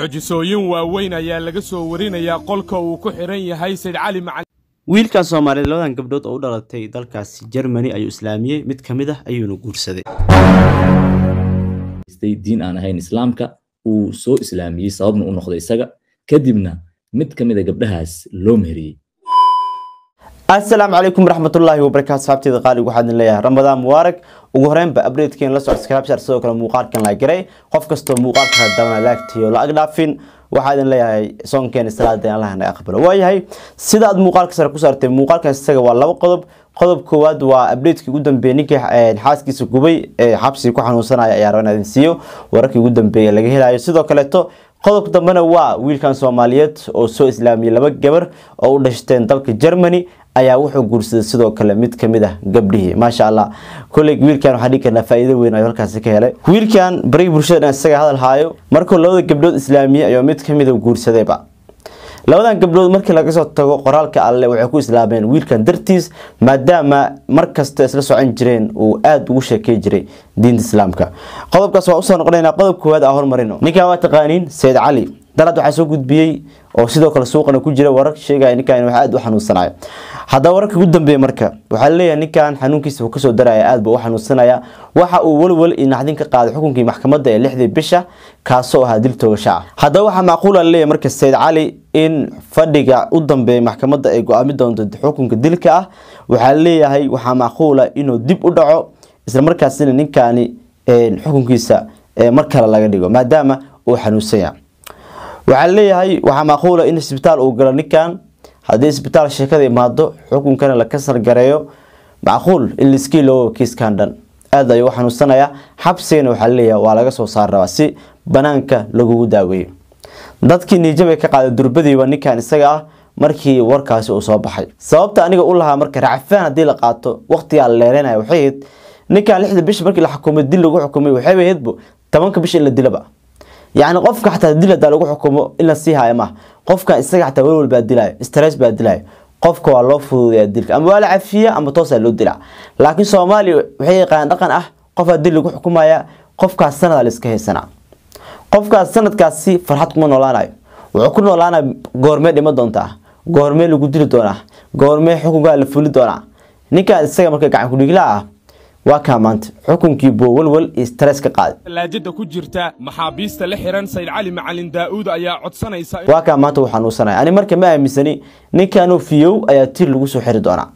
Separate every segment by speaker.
Speaker 1: mucjisooyin waaweyn ayaa laga soo warinayaa qolka uu ku xiran yahay Said Cali Macalin.
Speaker 2: wiilkan Soomaaliyeed labadan gabdhood oo u dhalatay dalkaasi Germany ayuu islaamiyay mid kamid ah ayuuna guursaday.
Speaker 3: diin aan ahayn islaamka uu soo islaamiyay sababna u noqday isaga kadibna mid kamid ah gabdhahaas loo meheriyay.
Speaker 2: السلام عليكم ورحمة الله وبركاته. صحبتي قالي واحد لله رمضان مبارك وغرين بأبريد كين لا سبسكرايب شار سو كلا موقال كان لايك جري قف كستو موقال كهدانا لايك تيو لا أقدافين واحد لله سون كان استراد الله هنا أقبله ويا هاي سيداد موقال كسر كسرت موقال كان استجا والله قضب كواد وأبريد كي قدام بينك الحاس كي سكوبي حبسي كوحن وصنع يارانا دنسيو وركي قدام بين لقيه لا يصير كلته قضب دمنا ويل كان سوماليات أو سو إسلامي لبق جبر أو دشتين دلك جرماني ayaa wuxuu guursaday sidoo kale mid kamid ah gabdhihii ma sha Allah kulay wiilkan waxa dhigana faa'iido weyn ay halkaas ka helay wiilkan bari bulshada isaga hadal haayo markuu labada gabdhood islaamiye ayaa mid kamid ah guursadayba labadan gabdhood markii laga soo tago qoraalka alle waxay ku islaameen wiilkan dartiis maadaama markasta isla socon jireen uu aad ugu sheekay jiray diinta islaamka qodobkaas waa u soo noqonaynaa qodob koowaad ah hormarino ninka waa taqaaniin Said Cali dalad waxa soo gudbiyay oo sidoo kale suuqana ku jira warar sheegay ninkan waxa aad u xanuunsanayo hada wararka ugu dambeeyay marka waxa leeyahay ninkan xanuunkiisa uu ka soo daray aad buu u xanuunsanaya waxa uu walwal in naxdin ka qaaday xukunkii maxkamadda ee 6 bisha kaasoo ahaa dil toogasho hada waxa macquul ah leeyahay marka Said Cali in fadhiga u dambeeyay maxkamadda ay go'aami doonto xukunka dilka ah waxa leeyahay waxa macquul ah inuu dib u dhaco isla markaasina ninkani xukunkiisa mar kale laga dhigo maadaama uu xanuunsan yahay waxa leeyahay waxa macquul ah in isbitaal uu galo ninkan hadii isbitaal sheekada imaado xukunkana la kasar gareeyo macquul in liskii loo kiiskan dhan aad ay waxaan u sanaya xabsiina waxa leeyahay waa laga soo saaraa si banaanka lagu daaweeyo dadkii nijabay ka qaaday durbadii waa ninkan isaga ah markii warkaasi uu soo baxay sababta aniga u lahaa marka racfaan hadii la qaato waqtiga leereenay waxay ninkan 6 bish markii la xukumay dil lagu xukumay waxay ahaydba 10 bish in la dilaba يعني قفك حتى دلة دلوا حكمه إلا سيها ما قفك استجع حتى ولول بدلاي استرس بدلاي قفك والله فوض يدلك أما ولا عفية أما توصل له دلع لكن سومالي وحي قان دقن قف دلوا حكمه يا قفك السنة على سكه سنة قفك السنة كاسي فرحتكم من ولانا وعكون ولانا قرمي ما دونته قرمي اللي قدر دونه قرمي حكم قال الفول دونه نيكا استجع مركز عن كل جلا وكامنت حكمكي بو ولول استرس ka qaad
Speaker 1: laajida ku jirta maxaabiista la xiran Said Cali Macalin Daawud ayaa codsanaysa
Speaker 2: وكامنت waxaan u sanay ani marka ma aaminsani ninkan fiyow ayaa tir lagu soo xiri doona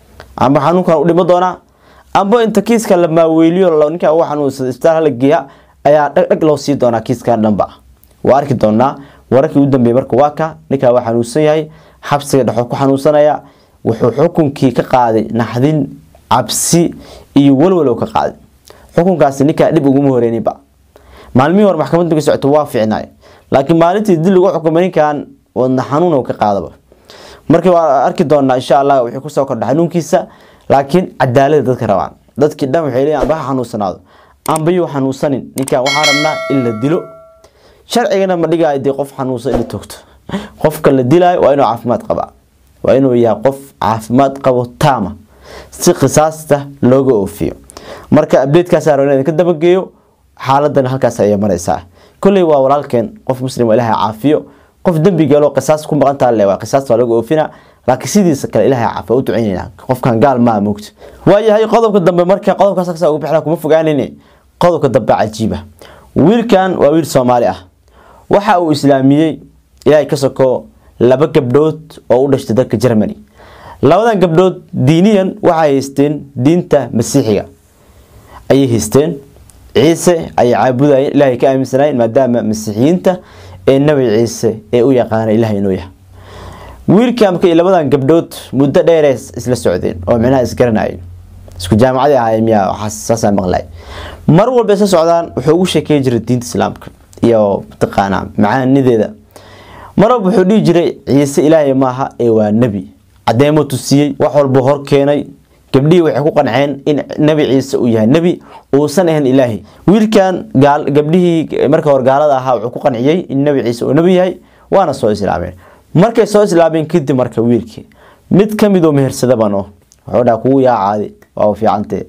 Speaker 2: ama xanuunkan u dhimo doona amba inta kiiska la maaweeliyo ninka waxaan u isbitaal la geeya ayaa dhag loo sii doona kiiskan dhanba waa arki doona wararkii u dambeeyay marka waa ka ninka waxaan u sanyahay xabsiga dhaxo ku xanuunsanaya wuxuu xukunkii ka qaaday naxdin cabsi iyo walwalow ka qaaday xukunkaasi ninka dib ugu horeeyayba maalmii hore maxkamaddu ka socotay waa fiicnay laakiin maalintii dil lagu xukumay ninkan wadna xanuun oo ka qaadaba markii waa arki doonaa insha Allah wixii ku soo kordhay xanuunkiisa laakiin cadaalad dadka rabaan dadkii dhan waxay leeyahay baa xanuunsanaado amba yu xanuunsanin ninkan waxa rabnaa in la dilo sharcigana ma dhigaay qof xanuunsan in toogto qofka la dilay waa inuu caafimaad qaba waa inuu yahay qof caafimaad qabo taama si qisaasta looga oofiyo marka update ka saaran ka daba geeyo xaaladan halkaas ay maraysaa kulli waa walaalkeen qof muslim ilaahay caafiyo qof dambi galo qisaas ku maqanta leeyahay qisaas waa looga oofina laakiin sidiisa kale ilaahay caafiyo u duceynayna qofkan gaal ma moogto waayahay qodobka dambe marka qodobkaas ka ugu bixina kuma fogaanayne qodobka dambe cajiiba wiilkan waa wiil Soomaali ah waxa uu islaamiyay ilaahay ka soko laba gabdhood oo u dhashay dalka Germany labadan gabdhood diiniyan waxay haysteen diinta masiixiga ay haysteen ciise ay caabudayeen ilaahay ka aaminsanayeen maadaama masiixiyiinta ee nabi ciise ee u yaqaan ilaahay inuu yahay wiilkan markay labadan gabdhood muddo dheer isla socdeen oo macnaha isgaranayeen isku jaamacada ahaayeen xasaasa maqlay mar walba isla socdaan wuxuu ugu sheekay jiray diinta islaamka iyo taqaana macaanideeda mar walba wuxuu dhigi jiray ciise ilaahay maaha ee waa nabi adeemo tusiyay wax walba hor keenay gabdhii waxay ku qanceen in nabi ciise uu yahay nabi oo san ahan ilaahi wiilkan gabdhii marka hor gaalada ahaa wuxuu ku qanciyay in nabi ciise uu nabi yahay waana soo islaameen markay soo islaameen kadib marka wiilkii mid kamid oo mehersada bano wuxuu dhaa kugu yaa caadi waa fiicantay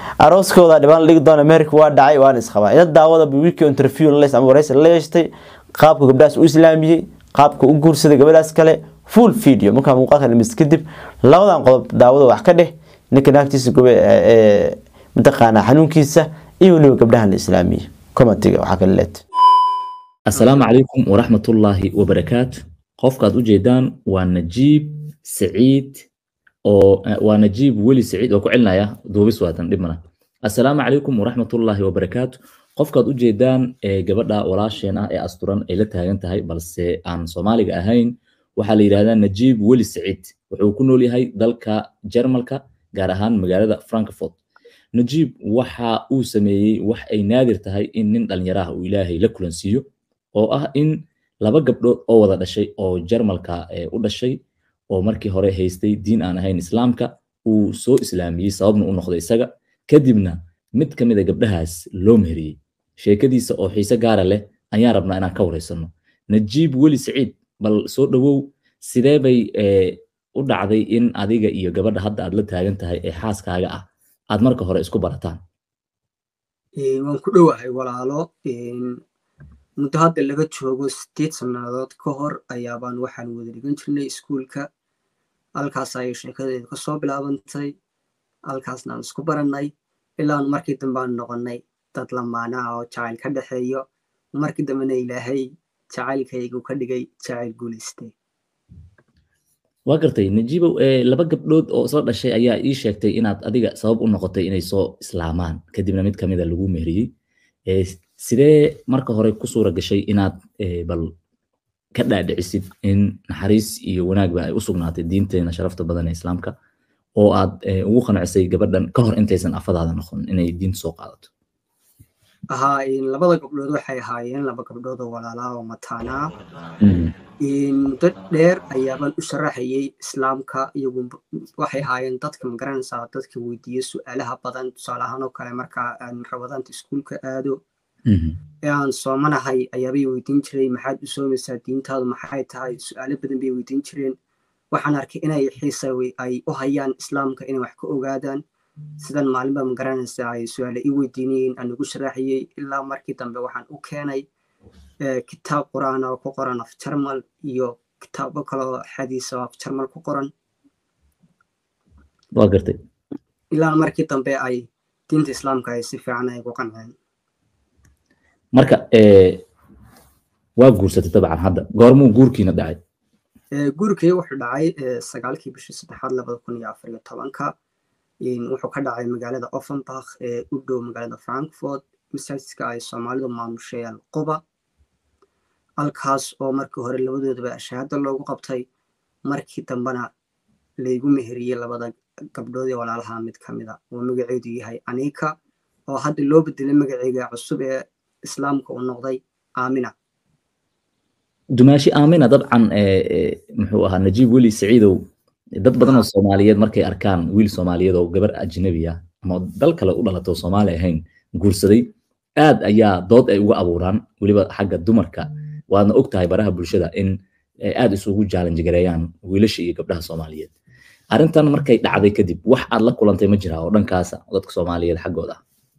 Speaker 2: arooskooda dhibaan ligi doona America waa dhacay waan isqabaa ila daawada wiilkii interview la leeyahay ama waraysi la yeeshtay qaabka gabdhaas u islaamiyay qaabka u guursaday gabadhaas kale full video marka muuqaalka dhamis kadib labadan qodob daawada wax ka dheh ninka naagtiisa mataqaana xanuunkiisa iyo waliba gabdhahan la islaamiyay commentiga waxa kale leed
Speaker 3: السلام عليكم ورحمة الله وبركاته قفك ujeedaan waa Najiib Saciid oo waa Najiib Weli Saciid oo ku celinaya duubis waatan dhibmana السلام عليكم ورحمة الله وبركاته قفك ujeedaan gabadha walaasheen ah ee asturan ay la taagan tahay balse aan Soomaaliga ahayn waxa la yiraahdaa Najiib Weli Saciid wuxuu ku nool yahay dalka Jarmalka gaar ahaan magaalada Frankfurt Najiib waxa uu sameeyay wax ay naadir tahay in nin dhalinyaro ah uu Ilaahay la kulansiiyo oo ah in laba gabdhood oo wada dhashay oo Jarmalka u dhashay oo markii hore haystay diin aan ahayn islaamka uu soo islaamiyay sababna u noqday isaga kadibna mid kamid ah gabdhahaas loo meheriyay sheekadiisa oo xiise gaar ah leh ayaan rabnaa inaan ka wareysano Najiib Weli Saciid bal soo dhawow sidee bay u dhacday in adiga iyo gabadha hadda aad la taagan tahay ee xaaskaaga ah aad marka hore isku barataan
Speaker 4: waan ku dhawahay walaalo muddo hadda laga joogo 8 sanadood ka hor ayaabaan waxaan wada dhigan jirnay iskuulka halkaas ay sheekadeedu ka soo bilaabantay halkaasna aan isku barannay ilaa markii dambe aan noqonnay dad lamaana oo jacayl ka dhaxeeyo markii dambena Ilaahay jacaylkaygu ka dhigay jacayl guuleystay
Speaker 3: waa gartay Najiib laba gabdhood oo soo dhashay ayaa ii sheegtay inaad adiga sabab u noqotay inay soo islaamaan kadibna mid kamid ah lagu meheriyay sidee marka hore ku suura gashay inaad bal ka dhaadhicisid in naxariis iyo wanaagba ay u sugnaatay diinteena sharafta badan ee islaamka oo aad ugu qancisay gabadhan ka hor intaysan afadaada noqon inay diin soo qaadato
Speaker 4: labada gabdhood waxay ahaayeen laba gabdhood oo walaalaha oo mataana muddo dheer ayaabaan u sharaxayay islaamka iyagu waxay ahaayeen dadka magaranaysaa dadka weydiiya su'aalaha badan tusaale ahaan oo kale marka aan rabadaanta iskuulka aado aan soomanahay ayaabay weydiin jiray maxaad u soomaysaa diintaadu maxay tahay su'aalo badan bay weydiin jireen waxaan arkay inay xiisa ay u hayaan islaamka inay wax ka ogaadaan sidan maalinba magaranaysaa ay su'aalo i weydiinayeen aan ugu sharaxayay ilaa markii dambe waxaan u keenay kitaab quraan oo ku qoran af Jarmal iyo kitaabo kale oo xadiis oo af Jarmal ku qoran
Speaker 3: waa gartay
Speaker 4: ilaa markii dambe ay diinta islaamka ay si fiican ay ugu qanceen
Speaker 3: marka waa guursatay dabcan hadda goormuu guurkiina dhacay
Speaker 4: guurkii wuxuu dhacay 9kii bishii 3aad 2014 wuxuu ka dhacay magaalada Offenbach ee u dhow magaalada Frankfurt masaajidka ay Soomaalidu maamushayaan Quba halkaas oo markii hore labadoodaba shahaado loogu qabtay markii dambana laygu meheriyay labada gabdhood ee walaalaha mid kamid ah oo magaceedu yahay Anika oo hadda loo bedelay magaceega cusub ee islaamka uu noqday Aamina
Speaker 3: dumaashi Aamina dabcan muxuu ahaa Najiib Weli Saciidow dad badan oo Soomaaliyeed markay arkaan wiil Soomaaliyeed oo gabar ajnabi ah ama dal kale u dhalato Soomaali ahayn guursaday aad ayaa dood ay uga abuuraan waliba xagga dumarka waadna ogtahay baraha bulshada in aad isugu challenge gareeyaan wiilasha iyo gabdhaha Soomaaliyeed arintan markay dhacday kadib wax aad la kulantay ma jira oo dhankaas dadka Soomaaliyeed xaggooda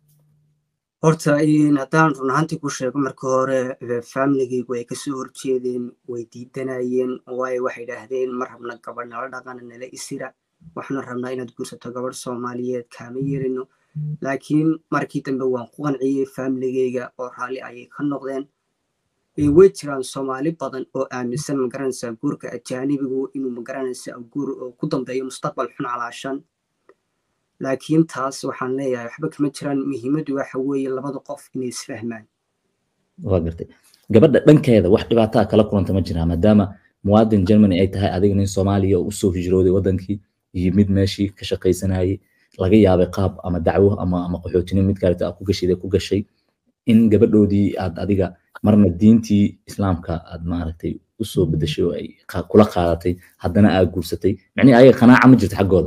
Speaker 4: horta haddaan run ahaantii ku sheego marka hore familygaygu ay kasoo horjeedeen way diidanayeen waayo waxay yidhaahdeen ma rabna gabadh nala dhaqana nala isira waxaanu rabnaa inaad guursato gabadh Soomaaliyeed kaama yeelino laakiin markii dambe waan ku qanciyay familygayga oo raalli ayay ka noqdeen way jiraan Soomaali badan oo aaminsan magaranaysaa guurka ajaanibigu inuu magaranaysaa guur oo ku dambeeyo mustaqbal xun calaashan laakiin taas waxaan leeyahay waxba kama jiraan muhiimadu waxa weeye labada qof inay isfahmaan
Speaker 3: waa gartay gabadha dhankeeda wax dhibaato kala kulanta ma jira maadaama muwaadin Germany ay tahay adiga nin Soomaaliya oo soo hijrooday wadankii iyo mid meeshii ka shaqaysanayay laga yaabay qaab ama dacwo ama qaxootinimo mid kale ku gashay in gabadhoodii aad adiga marna diintii islaamka aad maaragtay u soo bedeshay oo ay kula qaadatay haddana aad guursatay macnaheedu ay qanaaca ma jirto xaggooda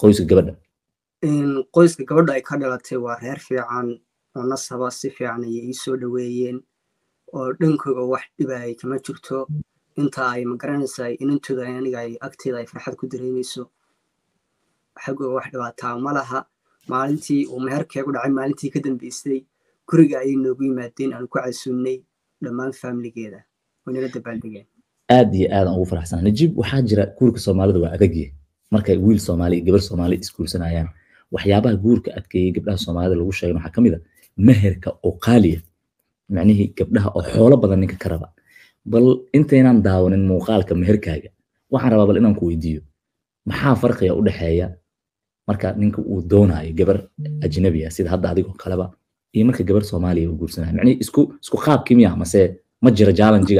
Speaker 3: qoyska
Speaker 4: gabadha ay ka dhalatay waa reer fiican oo nasaba si fiican ay ii soo dhaweeyeen oo dhankooda wax dhibay kama jirto inta ay magaranaysaa inantooda aniga ay agteeda ay farxad ku dareemayso xaggooda wax dhibaataa ma laha maalintii uu meherkeegu dhacay maalintii ka dambeysay guriga ayay noogu yimaadeen aan ku casuumnay dhammaan familgeeda ونلا دبالدقين
Speaker 3: aad iyo aad aan ugu faraxsanahay najiib waxaa jira guurka soomaalida waa adagyahay markay wiil soomaali iyo gabar soomaali isguursanayaan waxyaabaha guurka adkeeyay gabdhaha soomaalida lagu sheegay waxaa kamid ah meherka oo qaaliya macnihii gabdhaha oo xoolo badan ninka ka raba bal intaynaan daawanin muuqaalka meherkaaga waxaan rabaa bal inaan ku weydiiyo maxaa farqiga u dhexeeya marka ninka uu doonayo gabar ajnabi ah sida hadda adigoo kaleba iyo marka gabar soomaaliya uu guursanayo macnihii isku qaabkii miya mase ma jira challenge-ga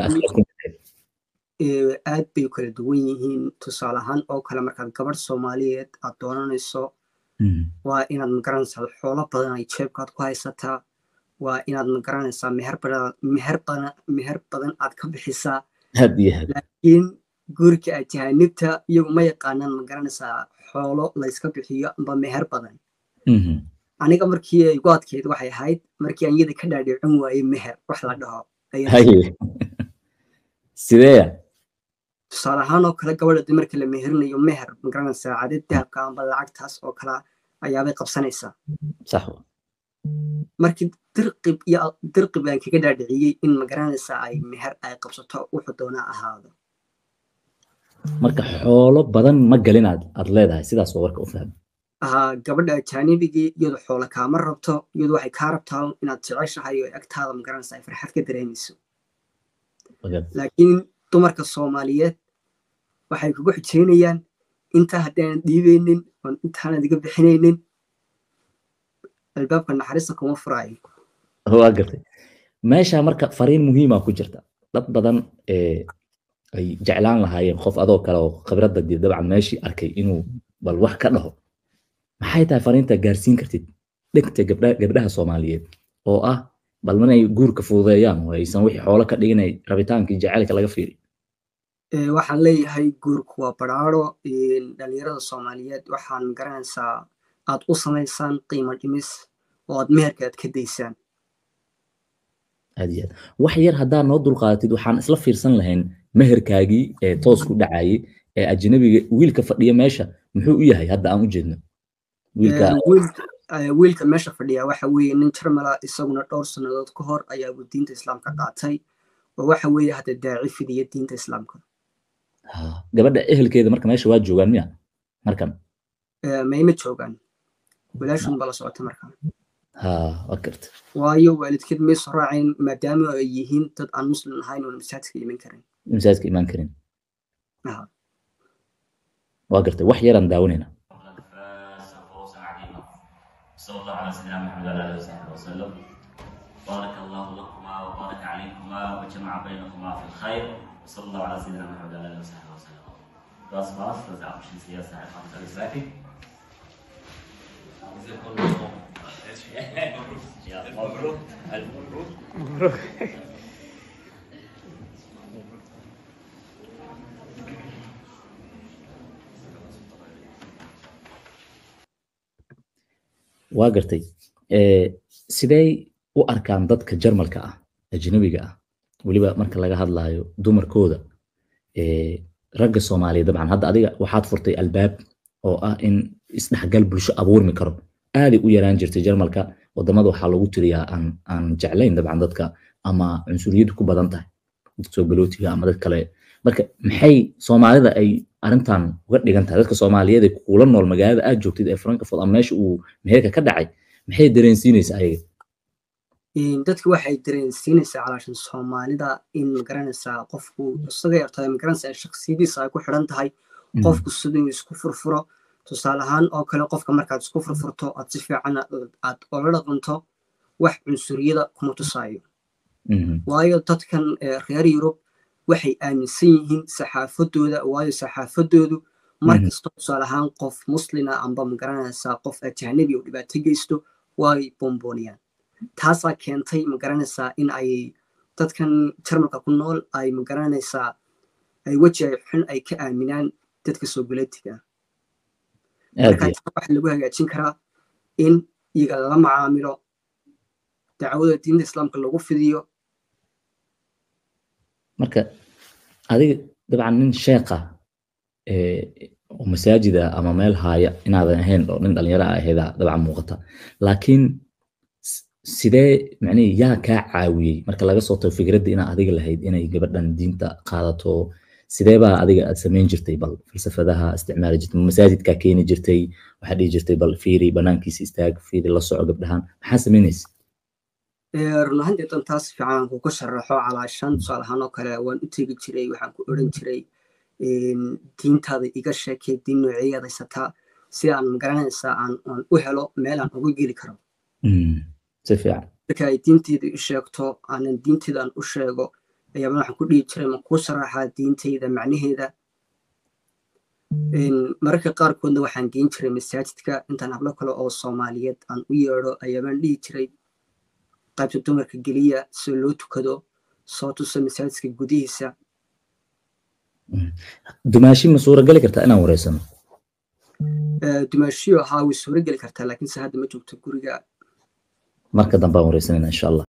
Speaker 4: aad bay kala duwan yihiin tusaale ahaan oo kale markaad gabar Soomaaliyeed aad doonanayso waa inaad magaranaysaa xoolo badan ay jeebkaad ku haysataa waa inaad magaranaysaa meher badan aad ka bixisaa laakiin guurka ajaanibta iyagu ma yaqaanaan magaranaysaa xoolo la iska bixiyo amba meher badan aniga markii ay go'adkeed waxay ahayd markii aan iyada ka dhaadhicin waayay meher wax la dhaho
Speaker 3: sidee
Speaker 4: tusaale ahaan oo kale gabadha marka la meherinayo meher magaranaysaa cadad dahabka amba lacagtaas oo kale ayaabay qabsanaysaa
Speaker 3: sax
Speaker 4: markii dirqib aan kaga dhaadhiciyey in magaranaysaa ay meher ay qabsato wuxuu doonaa ahaado
Speaker 3: marka xoolo badan ma galin aad leedahay sidaas waa warka u fahmi
Speaker 4: gabadha ajaanibigii iyadu xoolo kaama rabto iyadu waxay kaa rabtaa inaad jeceshahay oo agtaada magaranaysaa ay farxad ka dareemayso laakiin dumarka Soomaaliyeed waxay kugu xijeynayaan inta haddaan dhiibeynin oo intaan iga bixinaynin albaabka naxariista kuma furaayo
Speaker 3: waa gartay meesha marka fariin muhiim ah ku jirta dad badan ay jeclaan lahaayeen qof adoo kale oo khibradda dabcan meeshii arkay inuu bal wax ka dhaho maxay tahay fariinta gaarsiin kartid dhigta gabdhaha Soomaaliyeed oo ah bal manay guurka fududeeyaan oo aysan wixii xoolo ka dhiganay rabitaankii jacaylka laga fiiri
Speaker 4: waxaan leeyahay guurku waa baraaro dhalinyarada Soomaaliyeed waxaan garanaysaa aad u samaysaan qiimo dhimis oo aad meherka aad ka daysaan
Speaker 3: aad wax yar hadaa noo dulqaadatid waxaan isla fiirsan lahayn meherkaagii ee toos ku dhacayay ee ajnabiga wiilka fadhiya meesha muxuu u yahay hadda aan u jeedno
Speaker 4: wiilka meesha fadhiya waxa weeye nin Jarmala isaguna dhowr sanadood ka hor ayaa diinta islaamka qaatay oo waxa weeye hadda daaci fidiya diinta islaamka
Speaker 3: gabadha ehelkeeda marka meesha waa joogaan miya markan
Speaker 4: ma joogaan walaashun bala socota markan
Speaker 3: وكرت
Speaker 4: waayo waalidkeed ma soo raacin maadaama ay yihiin dad aan muslim ahayn oo masaajidka iman karin
Speaker 3: وكرت wax yaran daawanayna
Speaker 5: صلى الله على سيدنا محمد وعلى اله وصحبه وسلم بارك الله لكما وبارك عليكما وجمع بينكما في الخير وصلى الله على سيدنا محمد وعلى اله وصحبه وسلم باص رجع مش سياسه خمسه الاسلامي مبروك الف مبروك مبروك
Speaker 3: waa gartay sidee u arkaan dadka Jarmalka ah ajnabiga ah waliba marka laga hadlayo dumarkooda ragga Soomaaliyeed dabcan hadda adiga waxaad furtay albaab oo ah in isdhaxgal bulsho abuurmi karo aad u yaraan jirtay Jarmalka wadamada waxa lagu tiriyaa aan jeclayn dabcan dadka ama cunsuriyadu ku badan tahay soo galootiga ama dad kale marka maxay Soomaalida ay arintan uga dhigan tahay dadka Soomaaliyeed ee kula nool magaalada aad joogtid ee Frankfurt ama meesha uu meherka ka dhacay maxay dareensiinaysaa ayaga
Speaker 4: dadku waxay dareensiinaysaa calaashan Soomaalida in garanaysaa qofku isaga yartay garanaysaa shakhsiyadiisa ay ku xiran tahay qofku sidoo isku furfuro tusaale ahaan oo kale qofka markaad isku furfurto aad si fiican aad ola dhaqanto wax cunsuriyada kuma tusaayo waayo dadkan reer Yurub waxay aaminsan yihiin saxaafadooda waayo saxaafadoodu markasta tusaale ahaan qof muslina amba magaranaysaa qof ajnabi oo dhibaato geysto way bombooniyaan taasaa keentay magaranaysaa in ay dadkan Jarmalka ku nool ay magaranaysaa ay wajiga xun ay ka aaminaan dadka soo galatiga waxa lagu hagaajin karaa in iyaga la macaamilo dacwada diinta islaamka lagu fidiyo
Speaker 3: marka adiga dabcan nin sheekha oo masaajida ama meel haaya inaadan ahayn oo nin dhalinyaro ah aheeda dabcan muuqata laakiin sidee macnaheedu yaa kaa caawiyey marka laga soo tago fikradda inaad adiga lahayd inay gabadhan diinta qaadato sidee baa adiga aad samayn jirtay bal falsafadaha isticmaali jirtay masaajidkaa keeni jirtay waxaad dhihi jirtay bal fiiri banaankiisa istaag fiiri la soco gabdhahan maxaa samaynaysa
Speaker 4: run ahaantii dan taas fiican ku sharaxo calaashan tusaale ahaan oo kale waan u tegi jiray waxaan ku odhan jiray diintaada iga sheekay diin nooceeyaad haysataa si aan magaranaysaa aan u helo meel aan uga geli karo
Speaker 3: si fiican
Speaker 4: marka ay diinteyda i sheegto aanan diinteyda aan u sheego ayaaba waxaan ku dhihi jiray ma kuu sharaxaa diinteyda macnaheeda mararka qaarkoodna waxaan geyn jiray masaajidka intaan hablo kale oo soomaaliyeed aan u yeedho ayaabaan dhihi jiray qaybta dumarka geliya si loo tukado soo tuso masaajidka gudihiisa
Speaker 3: dumaashi ma suuragali kartaa inaan wareysano
Speaker 4: dumaashiyo haa way suurageli kartaa laakiinse hadda ma joogto guriga
Speaker 3: marka dambe aan wareysanayna insha allah